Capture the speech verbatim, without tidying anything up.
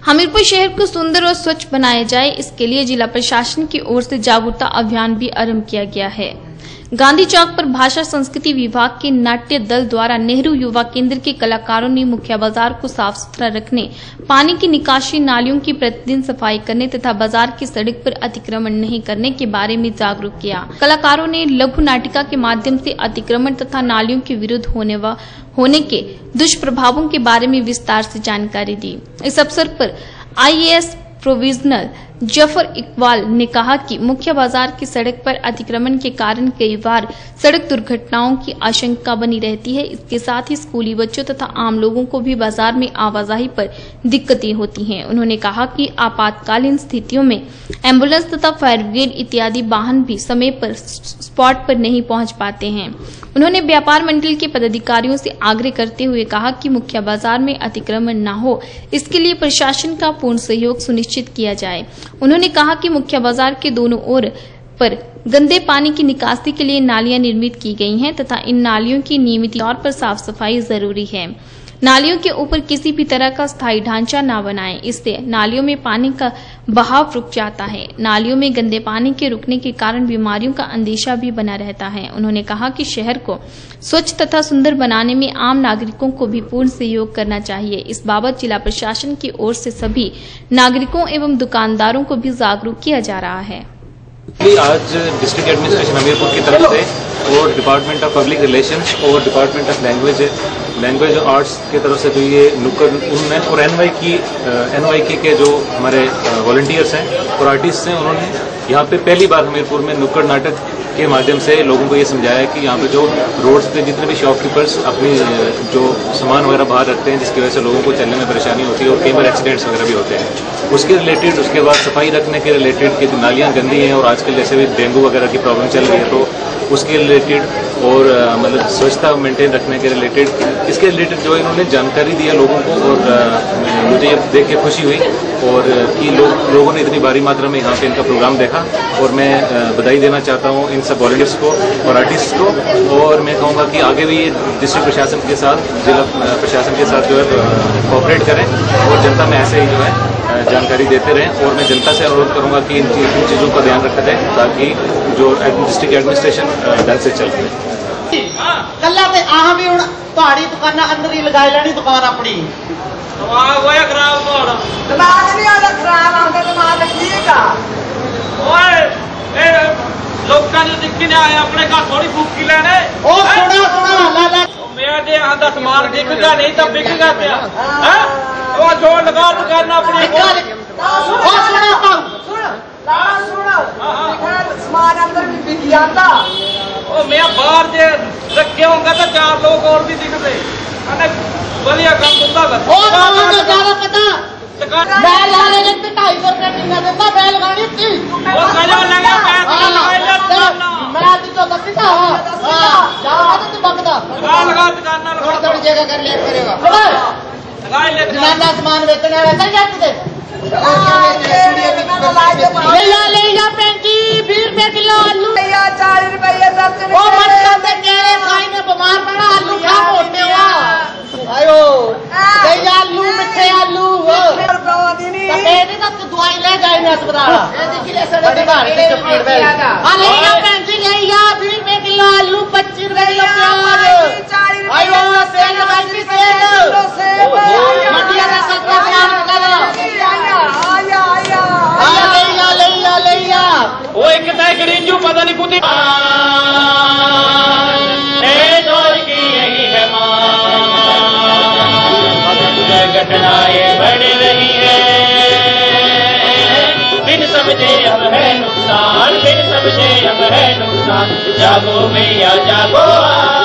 हमीरपुर शहर को सुंदर और स्वच्छ बनाया जाए, इसके लिए जिला प्रशासन की ओर से जागरूकता अभियान भी आरंभ किया गया है। गांधी चौक पर भाषा संस्कृति विभाग के नाट्य दल द्वारा नेहरू युवा केंद्र के कलाकारों ने मुख्य बाजार को साफ सुथरा रखने, पानी की निकासी, नालियों की प्रतिदिन सफाई करने तथा बाजार की सड़क पर अतिक्रमण नहीं करने के बारे में जागरूक किया। कलाकारों ने लघु नाटिका के माध्यम से अतिक्रमण तथा नालियों के विरुद्ध होने व होने के दुष्प्रभावों के बारे में विस्तार से जानकारी दी। इस अवसर पर I A S provisional Zafar Iqbal ने कहा कि मुख्य बाजार की सड़क पर अतिक्रमण के कारण कई बार सड़क दुर्घटनाओं की आशंका बनी रहती है। इसके साथ ही स्कूली बच्चों तथा आम लोगों को भी बाजार में आवाजाही पर दिक्कतें होती हैं। उन्होंने कहा कि आपातकालीन स्थितियों में एम्बुलेंस तथा फायर ब्रिगेड इत्यादि वाहन भी समय पर स्पॉट पर नहीं पहुंच पाते हैं। उन्होंने व्यापार मंडल के पदाधिकारियों से आग्रह करते हुए कहा कि मुख्य बाजार में अतिक्रमण न हो, इसके लिए प्रशासन का पूर्ण सहयोग सुनिश्चित किया जाए। उन्होंने कहा कि मुख्य बाजार के दोनों ओर पर गंदे पानी की निकासी के लिए नालियां निर्मित की गई हैं तथा इन नालियों की नियमित तौर पर साफ सफाई जरूरी है। नालियों के ऊपर किसी भी तरह का स्थायी ढांचा न बनाएं, इससे नालियों में पानी का बहाव रुक जाता है। नालियों में गंदे पानी के रुकने के कारण बीमारियों का अंदेशा भी बना रहता है। उन्होंने कहा कि शहर को स्वच्छ तथा सुंदर बनाने में आम नागरिकों को भी पूर्ण सहयोग करना चाहिए। इस बाबत जिला प्रशासन की ओर से सभी नागरिकों एवं दुकानदारों को भी जागरूक किया जा रहा है। आज डिस्ट्रिक्ट एडमिनिस्ट्रेशन हमीरपुर की तरफ से और डिपार्टमेंट ऑफ पब्लिक रिलेशंस और डिपार्टमेंट ऑफ लैंग्वेज लैंग्वेज और आर्ट्स की तरफ से जो ये नुक्कड़ उनमें और एनवाई की एनवाई के, के जो हमारे वॉलंटियर्स हैं और आर्टिस्ट हैं, उन्होंने यहाँ पे पहली बार हमीरपुर में नुक्कड़ नाटक के माध्यम से लोगों को ये समझाया कि यहाँ पे जो रोड्स पे जितने भी शॉपकीपर्स अपनी जो सामान वगैरह बाहर रखते हैं, जिसकी वजह से लोगों को चलने में परेशानी होती है और कई बार एक्सीडेंट्स वगैरह भी होते हैं, उसके रिलेटेड, उसके बाद सफाई रखने के रिलेटेड कि नालियाँ गंदी हैं और आजकल जैसे भी डेंगू वगैरह की प्रॉब्लम चल रही है, तो उसके रिलेटेड और मतलब स्वच्छता मेंटेन रखने के रिलेटेड, इसके रिलेटेड जो इन्होंने जानकारी दिया लोगों को। और आ, मुझे ये देख के खुशी हुई और कि लोग लोगों ने इतनी भारी मात्रा में यहाँ पे इनका प्रोग्राम देखा और मैं बधाई देना चाहता हूँ इन सब वॉलंटियर्स को और आर्टिस्ट को। और मैं कहूँगा कि आगे भी डिस्ट्रिक्ट प्रशासन के साथ, जिला प्रशासन के साथ जो है कोऑपरेट करें और जनता में ऐसे ही जो है जानकारी देते रहें। और मैं जनता से अनुरोध करूंगा कि इन चीज़ों का ध्यान रखा जाए ताकि जो डिस्ट्रिक्ट एडमिनिस्ट्रेशन ढंग से चल रहे। कल्ला ते आह भी हुण तुहाड़ी दुकान अंदर ही लगाई लैनी दुकान अपनी। दिमाग होया खराब तुहाड़ा? दिमाग नहीं आदा खराब, आंदा दिमाग ठीक आ। ओए ए लोकां ने दिक्की ने आए अपने घर थोड़ी फूकी लेने। ओ सुना सुना ला ला मेरे आंदा सामान दिखगा नहीं तो बिकगा पिया हैं। ओ जोड़ लगा दुकान अपनी। ओ सुना सुन ला सुना सामान अंदर भी बिक जाता। ओ मैं बाहर जे रखे होंगे तो चार लोग और भी दिखते अने बढ़िया काम होता है। ओ तो ज्यादा पता बैल लाने लगते ढाई सौ रुपये टीका देता बैल गाड़ी थी। ओ कजा लगा पैसा लगा मैं आती तो बकता हां जाओ तो बकता लगा लगा दुकान लगा थोड़ी जगह कर ले करेगा लगा ले दुकान सामान बेचने रहता जाते थे। ले जा ले जा पैंती बीस रुपए किलो आलू या चालीस रुपए दस रुपए। ओ मत करते केरे खाई में बीमार पड़ा आलू खा मोटे हुआ आयो ले जा आलू मिठे आलू पेट का दवाई ले जाए ना अस्पताल किले सड़े घर के चपेट में हां ले जा पैंती ले जा बीस रुपए किलो आलू पच्चीस रुपए किलो प्याज आयो सेब बाकी सेब मटिया का सस्ता प्याज कर वो एक तय गरीजू पता नहीं कुछ ए दौर की यही है मां, घटनाएं बढ़ रही है, बिन समझे हम है नुकसान, बिन समझे हम है नुकसान। जागो मैया जागो।